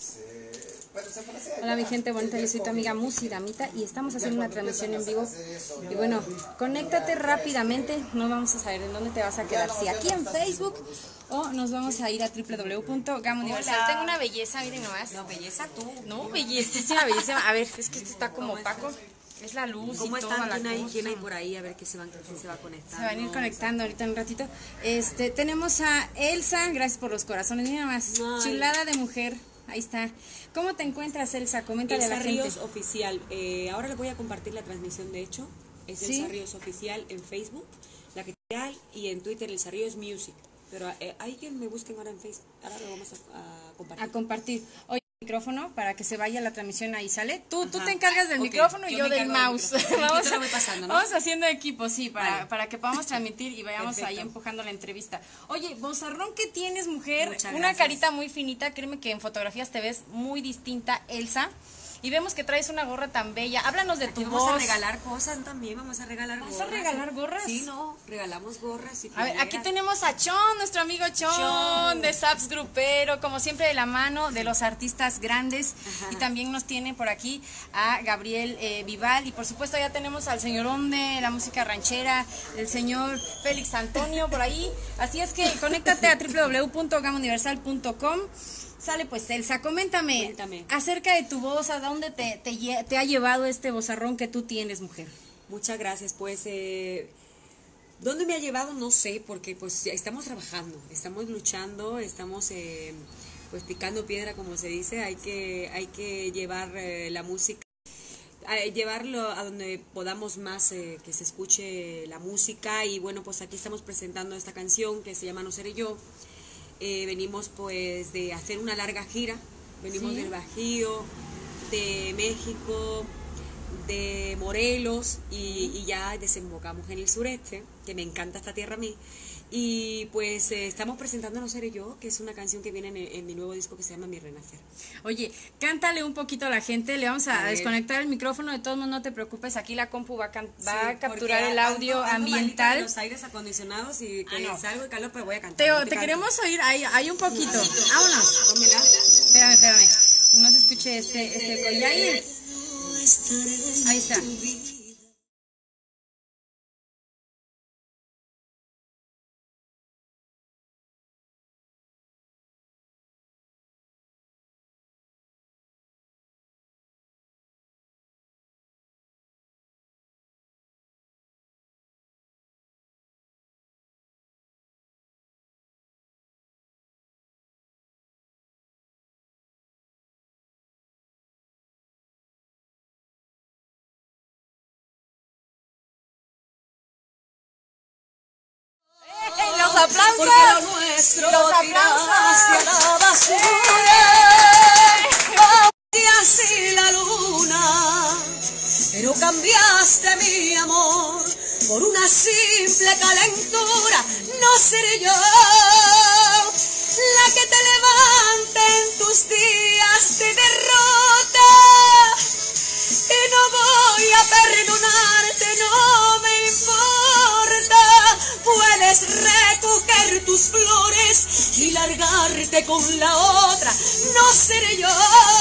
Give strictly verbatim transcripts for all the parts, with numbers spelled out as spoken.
Hola mi gente bonita, yo soy tu amiga Musi Damita y estamos haciendo una transmisión en vivo. Y bueno, conéctate rápidamente, no vamos a saber en dónde te vas a quedar, si aquí en Facebook o nos vamos a ir a w w w punto gama universal. Tengo una belleza, miren nomás. No, belleza tú. No, belleza, belleza. A ver, es que esto está como opaco. Es la luz. ¿Cómo y están? toda ¿Quién la hay, cosa. ¿Quién hay por ahí? A ver qué se, van, quién se va a conectar. Se van a ir conectando ahorita en un ratito. Este, tenemos a Elsa, gracias por los corazones. Mira más, Ay. Chulada de mujer. Ahí está. ¿Cómo te encuentras, Elsa? Coméntale Elsa a la gente. Ríos Oficial. Eh, ahora les voy a compartir la transmisión, de hecho. Es ¿Sí? Elsa Ríos Oficial en Facebook, la que hay, y en Twitter Elsa Ríos Music. Pero eh, hay que me busquen ahora en Facebook. Ahora lo vamos a, a compartir. A compartir. Oye, micrófono para que se vaya la transmisión, ahí sale. Tú, tú Ajá. te encargas del Ok, micrófono y yo yo, me del encargo del mouse. micrófono. vamos, Yo te lo a- voy pasando, ¿no? vamos haciendo equipo, sí, para, Vale. para que podamos transmitir y vayamos ahí Perfecto. empujando la entrevista. Oye, vozarrón que tienes, mujer, Muchas una gracias. carita muy finita, créeme que en fotografías te ves muy distinta, Elsa. Y vemos que traes una gorra tan bella. Háblanos de tu Aquí vamos voz. a regalar cosas también, vamos a regalar ¿Vas gorras. a regalar gorras? Sí, no, regalamos gorras y A ver, aquí playeras. tenemos a Chon, nuestro amigo Chon, Chon. de Saps Grupero, como siempre de la mano de los artistas grandes. Ajá. Y también nos tiene por aquí a Gabriel eh, Vival. Y por supuesto ya tenemos al señorón de la música ranchera, el señor Félix Antonio por ahí. Así es que conéctate a w w w punto gama universal punto com. Sale pues, Elsa, coméntame Cuéntame. acerca de tu voz, a dónde te, te, lle- te ha llevado este vozarrón que tú tienes, mujer. Muchas gracias, pues, eh, ¿dónde me ha llevado? No sé, porque pues ya estamos trabajando, estamos luchando, estamos eh, pues picando piedra, como se dice, hay que, hay que llevar eh, la música, eh, llevarlo a donde podamos más eh, que se escuche la música. Y bueno, pues aquí estamos presentando esta canción que se llama No Seré Yo. Eh, venimos pues de hacer una larga gira, venimos Sí. del Bajío, de México, de Morelos y, y ya desembocamos en el sureste, que me encanta esta tierra a mí. Y pues eh, estamos presentando No Seré Yo, que es una canción que viene en, en mi nuevo disco que se llama Mi Renacer. Oye, cántale un poquito a la gente, le vamos a, A ver. desconectar el micrófono, de todos modos no te preocupes, aquí la compu va a, can- va a Sí, capturar porque el audio ando- ando malita de ambiental. los aires acondicionados y que Ah, no. salgo de calor, pero voy a cantar. Te, yo te canto. queremos oír, hay, hay un poquito. Vámonos. Pónmela. Espérame, espérame. No se escuche este, este eco. Y ahí, ahí está. ¡Eh, los aplausos! Porque lo nuestro ¡Los tiraste a la basura. Y así la luna, pero cambiaste mi amor por una simple calentura. No seré yo la que te levante en tus días de derrota. Y no voy a perdonarte, no me importa. Puedes recoger tus flores y largarte con la otra. No seré yo.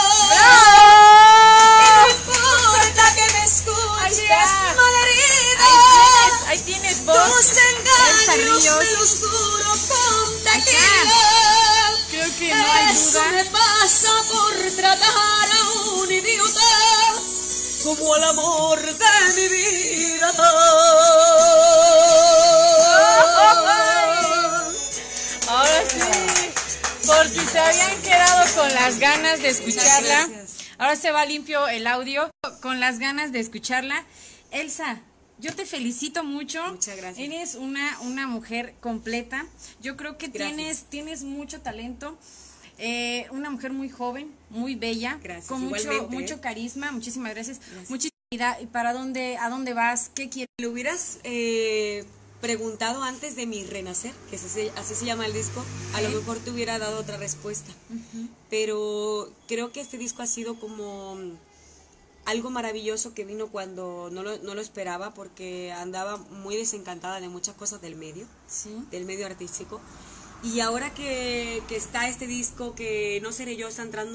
No importa que me escuches, está. malherida. Ahí tienes, ahí tienes voz. Tus Elsa engaños Ríos. los juro con Ahí está. tequila. Creo que no hay Eso duda. me pasa por tratar a un idiota como al amor de mi vida. Ahora sí, por si se habían quedado con las ganas de escucharla, gracias. ahora se va limpio el audio, con las ganas de escucharla. Elsa, yo te felicito mucho. Muchas gracias. Eres una, una mujer completa. Yo creo que Gracias. tienes, tienes mucho talento. Eh, una mujer muy joven, muy bella, Gracias, con mucho, igualmente, mucho ¿eh? carisma. Muchísimas gracias. Gracias. Muchísimas gracias. ¿Y para dónde, a dónde vas? ¿Qué quieres? Le hubieras eh, preguntado antes de Mi Renacer, que así, así se llama el disco, a lo Sí. mejor te hubiera dado otra respuesta. Pero creo que este disco ha sido como algo maravilloso que vino cuando no lo, no lo esperaba, porque andaba muy desencantada de muchas cosas del medio, Sí. del medio artístico. Y ahora que, que está este disco, que No Seré Yo, está entrando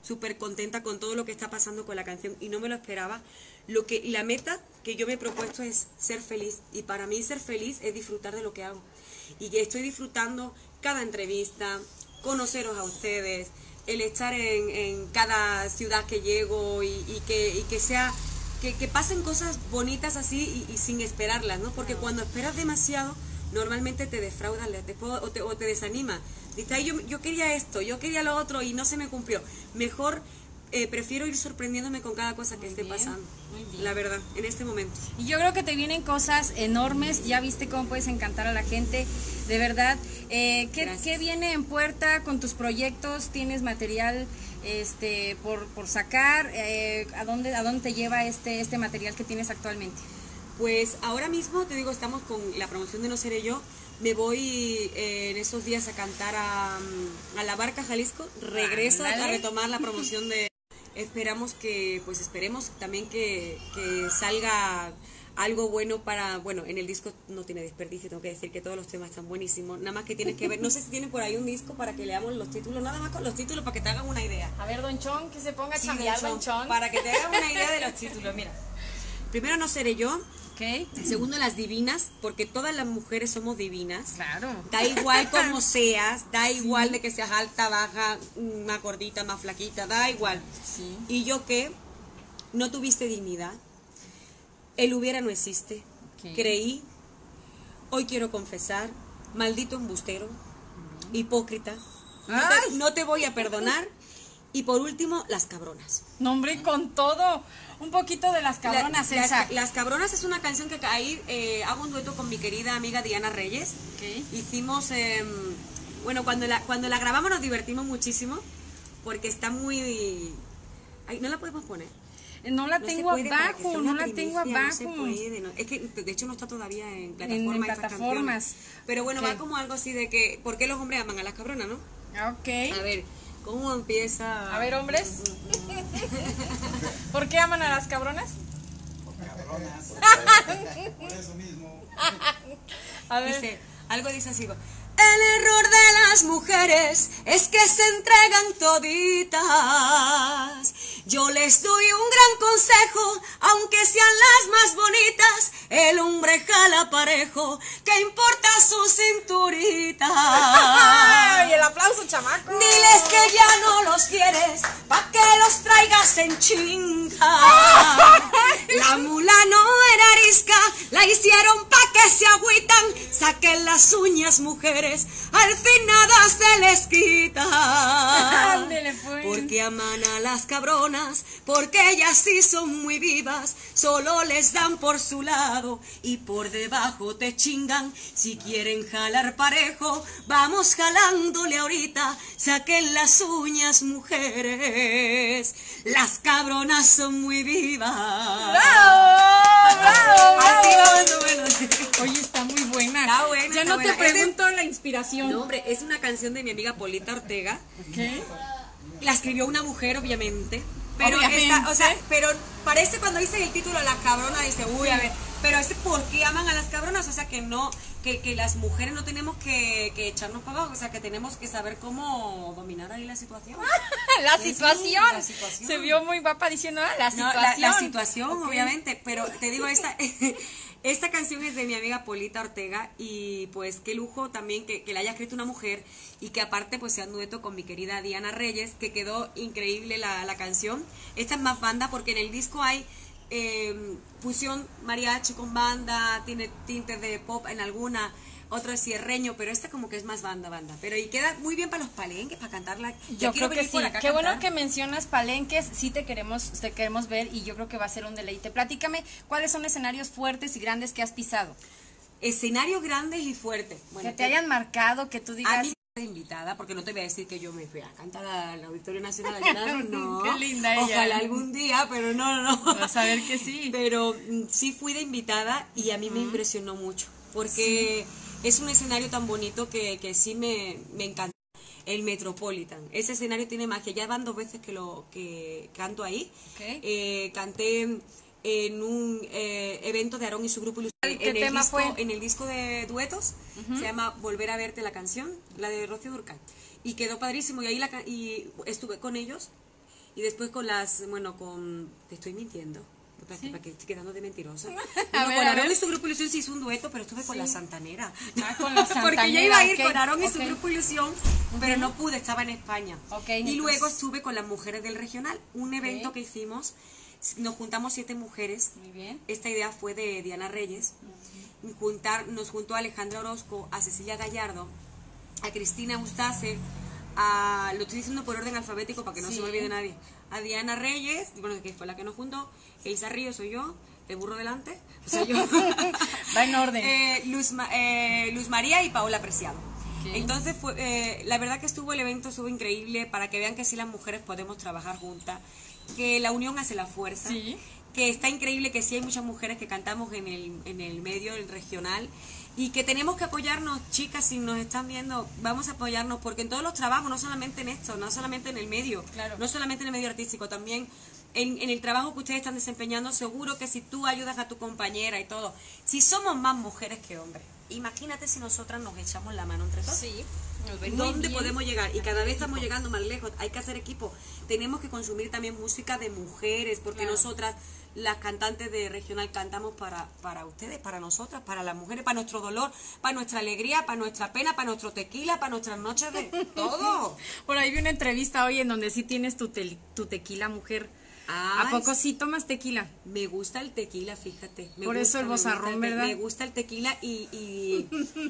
súper contenta con todo lo que está pasando con la canción y no me lo esperaba. Lo que, la meta que yo me he propuesto es ser feliz, y para mí ser feliz es disfrutar de lo que hago. Y que estoy disfrutando cada entrevista, conoceros a ustedes, el estar en, en cada ciudad que llego y, y, que, y que sea... Que, que pasen cosas bonitas así y, y sin esperarlas, ¿no? Porque cuando esperas demasiado, normalmente te defraudan después, o, te, o te desanima. Dices, ay, yo, yo quería esto, yo quería lo otro y no se me cumplió. Mejor eh, prefiero ir sorprendiéndome con cada cosa que Muy esté bien, pasando, muy bien. la verdad, en este momento. Y yo creo que te vienen cosas enormes, ya viste cómo puedes encantar a la gente, de verdad. Eh, ¿qué, ¿Qué viene en puerta con tus proyectos? ¿Tienes material este por, por sacar? Eh, ¿a, dónde, ¿A dónde te lleva este, este material que tienes actualmente? Pues ahora mismo, te digo, estamos con la promoción de No Seré Yo. Me voy eh, en esos días a cantar a, a La Barca, Jalisco. Regreso Ándale. a retomar la promoción de... Esperamos que, pues esperemos también que, que salga algo bueno para... Bueno, en el disco no tiene desperdicio, tengo que decir que todos los temas están buenísimos. Nada más que tienes que ver, no sé si tienen por ahí un disco para que leamos los títulos, nada más con los títulos para que te hagan una idea. A ver, Don Chon, que se ponga a Sí, chambear, Don Don Chon, Chon. para que te hagan una idea de los títulos, mira. Primero, No Seré Yo. Ok. Segundo, Las Divinas, porque todas las mujeres somos divinas. Claro. Da igual como seas, da igual de que seas alta, baja, más gordita, más flaquita, da igual. Sí. Y yo que no tuviste dignidad, el hubiera no existe. Ok. Creí, hoy quiero confesar, maldito embustero, hipócrita, no Ay. te, no te voy a perdonar. Y por último, Las Cabronas. Nombre con todo. Un poquito de Las Cabronas, La- Elsa. las, las Cabronas es una canción que ahí eh, hago un dueto con mi querida amiga Diana Reyes. Ok. Hicimos, eh, bueno, cuando la, cuando la grabamos nos divertimos muchísimo porque está muy... Ay, no la podemos poner. No la No se tengo puede, para que sea abajo, una no la tengo primicia, no se abajo. puede, no. Es que de hecho no está todavía en En- plataformas. en estas plataformas. canciones. Pero bueno, Ok. va como algo así de que, ¿por qué los hombres aman a las cabronas, no? Ok. A ver, ¿cómo empieza? A ver, hombres. ¿Por qué aman a las cabronas? Cabronas, por eso mismo. A ver. Dice, algo dice así. El error de las mujeres es que se entregan toditas. Yo les doy un gran consejo, aunque sean las más bonitas. El hombre jala parejo, ¿qué importa su cinturita? ¡Ay, el aplauso, chamaco! Diles que ya no los quieres, pa' que los traigas en chinga. La mula no era arisca, la hicieron pa' que se agüitan. Saquen las uñas, mujeres, al fin nada se les quita. Ándele, pues. Porque aman a las cabronas, porque ellas sí son muy vivas. Solo les dan por su lado y por debajo te chingan. Si quieren jalar parejo, vamos jalándole ahorita. Saquen las uñas, mujeres, las cabronas son muy vivas. ¡Bravo! ¡Bravo! Así ¡Bravo! más o menos. Oye, está muy buena. Está buena, Ya está no buena. te pregunto la inspiración. No, hombre, es una canción de mi amiga Polita Ortega. ¿Qué? La escribió una mujer, obviamente. Pero Obviamente. está, o sea, pero parece cuando dice el título La Cabrona, dice, uy, a ver, pero es ¿por qué aman a las cabronas? O sea, que no, que, que las mujeres no tenemos que, que echarnos para abajo, o sea, que tenemos que saber cómo dominar ahí la situación. La Sí, situación. la situación. Se vio muy guapa diciendo, ah, la No, situación. la, la situación, Ok. obviamente, pero te digo, esta, esta canción es de mi amiga Polita Ortega y pues qué lujo también que, que la haya escrito una mujer y que aparte pues sea un dueto con mi querida Diana Reyes, que quedó increíble la, la canción. Esta es más banda porque en el disco hay eh, fusión mariachi con banda, tiene tintes de pop en alguna, otro es cierreño, pero esta como que es más banda, banda. Pero y queda muy bien para los palenques, para cantarla. Ya Yo quiero creo que venir sí. por acá a Qué bueno cantar. que mencionas palenques. Sí te queremos, te queremos ver y yo creo que va a ser un deleite. Platícame, ¿cuáles son escenarios fuertes y grandes que has pisado? Escenarios grandes y fuertes. Bueno, que te hayan marcado, que tú a digas... mí me invitada, porque no te voy a decir que yo me fui a cantar al Auditorio Nacional a llorar, no. Qué linda ella. Ojalá algún día, pero no, no, no. Vas a ver que sí. Pero mm, sí fui de invitada y a mí me impresionó mucho, porque es un escenario tan bonito que, que sí me, me encanta. El Metropolitan. Ese escenario tiene magia. Ya van dos veces que lo que canto ahí. Ok. Eh, canté en un eh, evento de Aarón y su grupo ilustrado. ¿Qué en el tema disco, fue? En el disco de duetos, se llama Volver a verte la canción, la de Rocío Dúrcal. Y quedó padrísimo. Y ahí la, ca- y estuve con ellos. Y después con las, bueno, con... Te estoy mintiendo. Para, ¿Sí? para que estoy quedando de mentirosa. A Bueno, ver, con a Aarón ver. y su grupo Ilusión se hizo un dueto, pero estuve con Sí. la Santanera. Ah, con la Porque yo Santanera, iba a ir ok, con Aarón y su ok. grupo Ilusión, pero no pude, estaba en España. Ok, y entonces- luego estuve con las mujeres del regional, un evento Ok. que hicimos. Nos juntamos siete mujeres. Muy bien. Esta idea fue de Diana Reyes. Juntar, nos juntó a Alejandra Orozco, a Cecilia Gallardo, a Cristina Eustace, a, lo estoy diciendo por orden alfabético para que no Sí. se me olvide nadie, a Diana Reyes, bueno, que fue la que nos juntó, Elsa Ríos soy yo, el burro delante, o sea, yo, Va en orden. eh, Luz, Ma- eh, Luz María y Paola Preciado. Ok. Entonces, fue, eh, la verdad que estuvo el evento, estuvo increíble, para que vean que sí las mujeres podemos trabajar juntas, que la unión hace la fuerza. Sí. Que está increíble que sí hay muchas mujeres que cantamos en el, en el medio, el regional, y que tenemos que apoyarnos, chicas, si nos están viendo, vamos a apoyarnos, porque en todos los trabajos, no solamente en esto, no solamente en el medio, Claro. no solamente en el medio artístico, también en, en el trabajo que ustedes están desempeñando, seguro que si tú ayudas a tu compañera y todo, si somos más mujeres que hombres, imagínate si nosotras nos echamos la mano entre todos. Sí. Nos ven muy ¿Dónde bien. podemos llegar? Y cada vez estamos llegando más lejos. Hay que hacer equipo. Tenemos que consumir también música de mujeres, porque Claro. nosotras, las cantantes de regional, cantamos para, para ustedes, para nosotras, para las mujeres, para nuestro dolor, para nuestra alegría, para nuestra pena, para nuestro tequila, para nuestras noches de todo. Por ahí vi una entrevista hoy en donde sí tienes tu, tel- tu tequila, mujer. Ay, ¿A poco sí tomas tequila? Me gusta el tequila, fíjate. Me Por eso gusta, el me gusta vozarrón, te- ¿verdad? Me gusta el tequila y, y,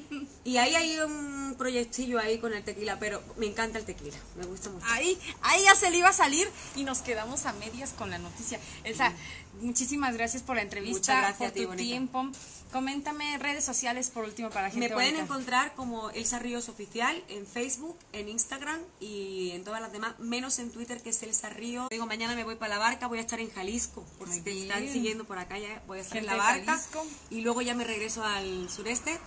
y ahí hay un proyectillo ahí con el tequila, pero me encanta el tequila, me gusta mucho. Ahí, ahí ya se le iba a salir y nos quedamos a medias con la noticia. Elsa, muchísimas gracias por la entrevista, Muchas gracias por a ti, tu bonita. tiempo. Coméntame redes sociales por último para la gente Me pueden bonita. encontrar como Elsa Ríos Oficial en Facebook, en Instagram y en todas las demás, menos en Twitter, que es Elsa Ríos. Digo, mañana me voy para la barca, voy a estar en Jalisco, por Muy si te bien. están siguiendo por acá, ya voy a estar Gente en la de barca. Jalisco. Y luego ya me regreso al sureste.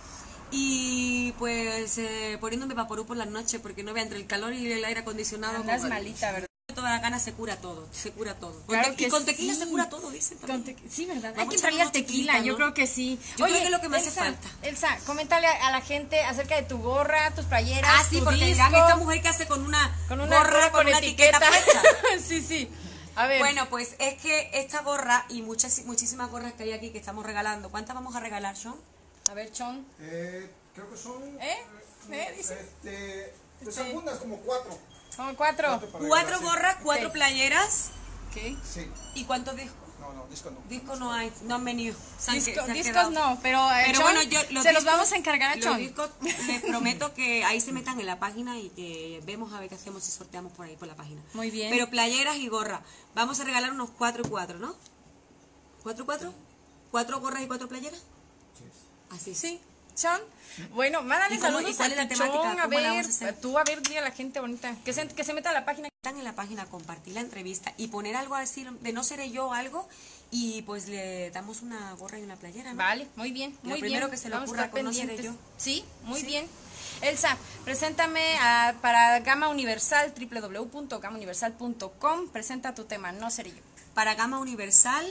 Y pues eh, poniéndome vaporú por las noches, porque no vea entre el calor y el aire acondicionado. Andas como- malita, ¿verdad? Toda la gana se cura todo, se cura todo. Con Claro te- que y con tequila sí. se cura todo, dicen Con también. te- Sí, ¿verdad? Hay Vamos que a entrarle al echarnos tequila, tequilita, yo ¿no? creo que sí. Yo creo que es lo que me hace Elsa, falta. Elsa, coméntale a a la gente acerca de tu gorra, tus playeras, Ah, sí, tu porque disco, dirán, esta mujer que hace con una, con una gorra, con, una etiqueta, puesta. sí, sí. A ver. Bueno, pues es que esta gorra y muchas muchísimas gorras que hay aquí que estamos regalando, ¿cuántas vamos a regalar, Sean? A ver, Chon. Eh, creo que son. ¿Eh? ¿Eh? Dice. Este. Pues Sí. algunas, como cuatro. Son cuatro. Cuatro para Cuatro regalar, sí. gorras, cuatro Ok. playeras. Ok. Sí. ¿Y cuántos discos? No, no, disco no. Discos no hay, no han venido. Se han que- Disco- se han discos quedado. no, pero, eh, Pero Chon, bueno, yo los se los discos- vamos a encargar a los Chon. discos, les prometo que ahí se metan en la página y que vemos a ver qué hacemos si sorteamos por ahí por la página. Muy bien. Pero playeras y gorras. Vamos a regalar unos cuatro y cuatro, ¿no? ¿Cuatro y cuatro? ¿Cuatro gorras y cuatro playeras? Así. Sí. Chon, bueno, mándale ¿Y cómo- saludos y cuál a es la tu temática? Chon, a ¿Cómo la ver, vamos a hacer? tú a ver, dile a la gente bonita, que se, que se meta a la página. Están en la página, compartir la entrevista y poner algo así, de no seré yo algo, y pues le damos una gorra y una playera, ¿no? Vale, muy bien, Lo muy primero bien. que se le Vamos a ocurra, estar con no seré pendientes. yo. Sí, muy Sí. bien. Elsa, preséntame a- para Gama Universal, doble u doble u doble u punto gama universal punto com, presenta tu tema, no seré yo. Para Gama Universal.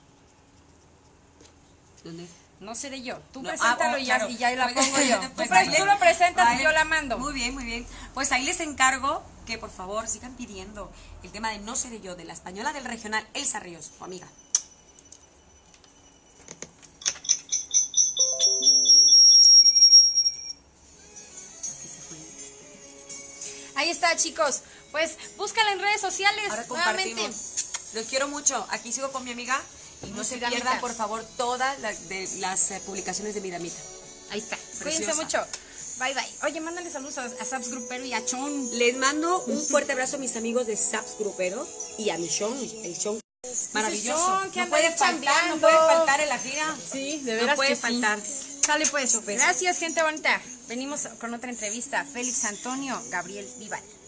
¿Dónde? No seré yo. Tú No, preséntalo ah, y, ya, claro. y ya la Pues, pongo yo. Tú, pues pre- ahí tú les- lo presentas ahí- y yo la mando. Muy bien, muy bien. Pues ahí les encargo que por favor sigan pidiendo el tema de No seré yo, de la española del regional Elsa Ríos, su amiga. Aquí se fue. Ahí está, chicos. Pues búscala en redes sociales. Ahora nuevamente. compartimos. Los quiero mucho. Aquí sigo con mi amiga y no se Midamita. pierdan, por favor, todas las, de, las eh, publicaciones de Midamita. Ahí está. Preciosa. Cuídense mucho. Bye, bye. Oye, mándale saludos a, a Saps Grupero y a Chon. Les mando un fuerte abrazo a mis amigos de Saps Grupero y a mi Sean, el Sean maravilloso. Sean, que no anda puede ahí faltar, no chambeando. puede faltar en la gira. Sí, de No veras puede que faltar. sí. Sale pues. Mucho peso. Gracias, gente bonita. Venimos con otra entrevista. Félix Antonio Gabriel Vival.